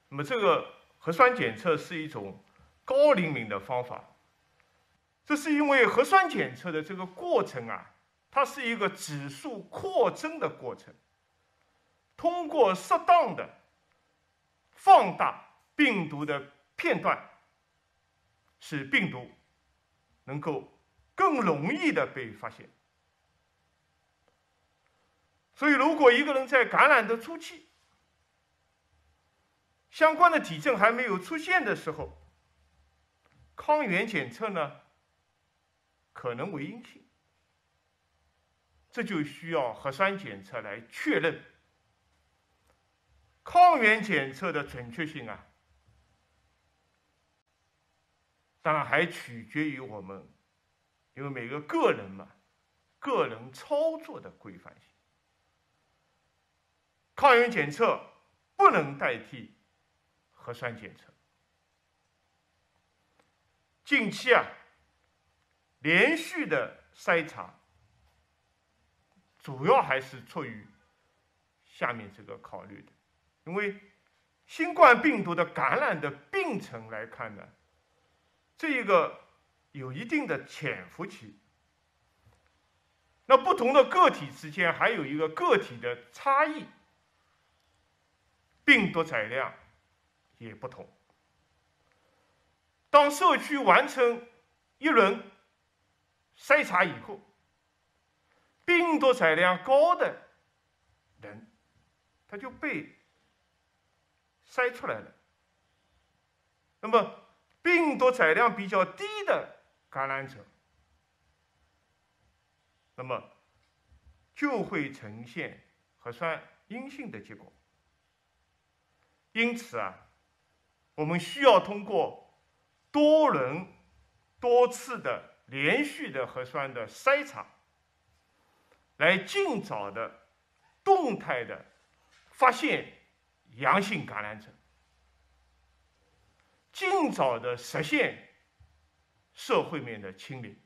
那么这个核酸检测是一种高灵敏的方法，这是因为核酸检测的这个过程啊，它是一个指数扩增的过程，通过适当的放大病毒的片段，使病毒能够更容易的被发现。所以，如果一个人在感染的初期，相关的体征还没有出现的时候，抗原检测呢可能为阴性，这就需要核酸检测来确认。抗原检测的准确性啊，当然还取决于我们，因为每个个人嘛，个人操作的规范性。抗原检测不能代替核酸检测。近期啊，连续的筛查主要还是出于下面这个考虑的，因为新冠病毒的感染的病程来看呢，这一个有一定的潜伏期，那不同的个体之间还有一个个体的差异，病毒载量也不同。当社区完成一轮筛查以后，病毒载量高的人，他就被筛出来了。那么，病毒载量比较低的感染者，那么就会呈现核酸阴性的结果。因此啊，我们需要通过多轮、多次的连续的核酸的筛查，来尽早的、动态的发现阳性感染者，尽早的实现社会面的清零。